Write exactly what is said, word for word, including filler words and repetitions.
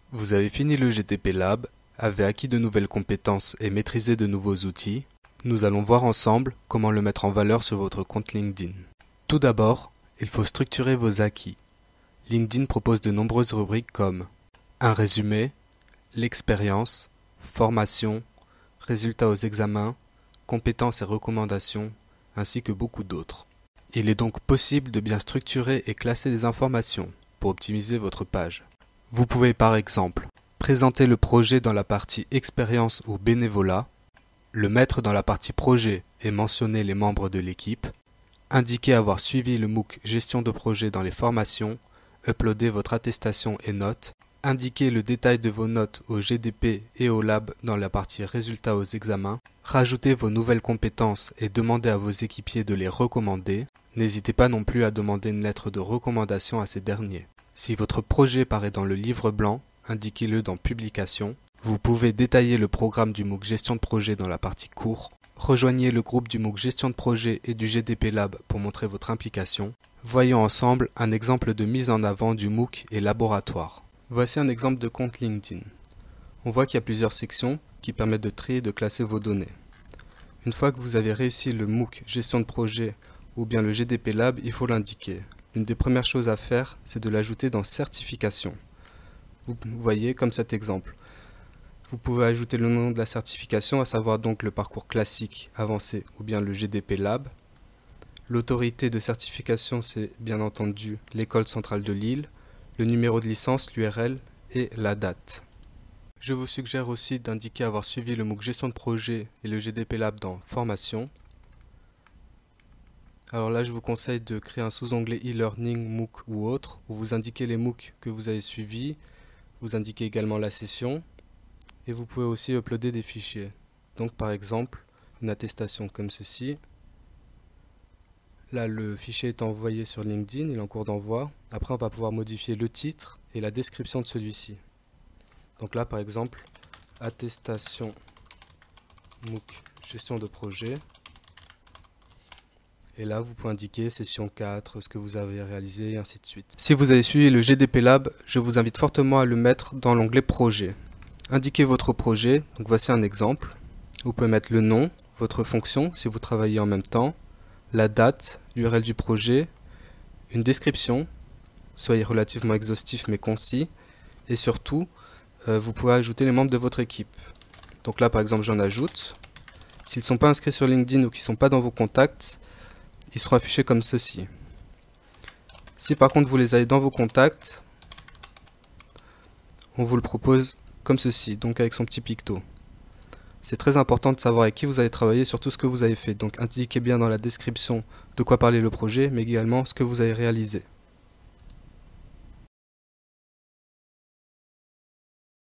Vous avez fini le G D P Lab, avez acquis de nouvelles compétences et maîtrisé de nouveaux outils. Nous allons voir ensemble comment le mettre en valeur sur votre compte LinkedIn. Tout d'abord, il faut structurer vos acquis. LinkedIn propose de nombreuses rubriques comme un résumé, l'expérience, formation, résultats aux examens, compétences et recommandations, ainsi que beaucoup d'autres. Il est donc possible de bien structurer et classer les informations pour optimiser votre page. Vous pouvez par exemple présenter le projet dans la partie expérience ou bénévolat, le mettre dans la partie projet et mentionner les membres de l'équipe, indiquer avoir suivi le MOOC gestion de projet dans les formations, uploader votre attestation et notes, indiquer le détail de vos notes au G D P et au Lab dans la partie résultats aux examens, rajouter vos nouvelles compétences et demander à vos équipiers de les recommander. N'hésitez pas non plus à demander une lettre de recommandation à ces derniers. Si votre projet paraît dans le livre blanc, indiquez-le dans Publication. Vous pouvez détailler le programme du MOOC Gestion de projet dans la partie cours. Rejoignez le groupe du MOOC Gestion de projet et du G D P Lab pour montrer votre implication. Voyons ensemble un exemple de mise en avant du MOOC et laboratoire. Voici un exemple de compte LinkedIn. On voit qu'il y a plusieurs sections qui permettent de trier et de classer vos données. Une fois que vous avez réussi le MOOC Gestion de projet ou bien le G D P Lab, il faut l'indiquer. L'une des premières choses à faire, c'est de l'ajouter dans Certification. Vous voyez comme cet exemple. Vous pouvez ajouter le nom de la certification, à savoir donc le parcours classique, avancé ou bien le G D P Lab. L'autorité de certification, c'est bien entendu l'École centrale de Lille, le numéro de licence, l'U R L et la date. Je vous suggère aussi d'indiquer avoir suivi le MOOC Gestion de projet et le G D P Lab dans Formation. Alors là, je vous conseille de créer un sous-onglet e-learning, MOOC ou autre, où vous indiquez les MOOC que vous avez suivis, vous indiquez également la session, et vous pouvez aussi uploader des fichiers. Donc par exemple, une attestation comme ceci. Là, le fichier est envoyé sur LinkedIn, il est en cours d'envoi. Après, on va pouvoir modifier le titre et la description de celui-ci. Donc là, par exemple, attestation MOOC gestion de projet. Et là, vous pouvez indiquer session quatre, ce que vous avez réalisé, et ainsi de suite. Si vous avez suivi le G D P Lab, je vous invite fortement à le mettre dans l'onglet projet. Indiquez votre projet, donc voici un exemple. Vous pouvez mettre le nom, votre fonction, si vous travaillez en même temps, la date, l'U R L du projet, une description, soyez relativement exhaustif mais concis, et surtout, euh, vous pouvez ajouter les membres de votre équipe. Donc là, par exemple, j'en ajoute. S'ils ne sont pas inscrits sur LinkedIn ou qu'ils ne sont pas dans vos contacts, ils seront affichés comme ceci. Si par contre vous les avez dans vos contacts, on vous le propose comme ceci, donc avec son petit picto. C'est très important de savoir avec qui vous allez travailler sur tout ce que vous avez fait. Donc indiquez bien dans la description de quoi parler le projet, mais également ce que vous avez réalisé.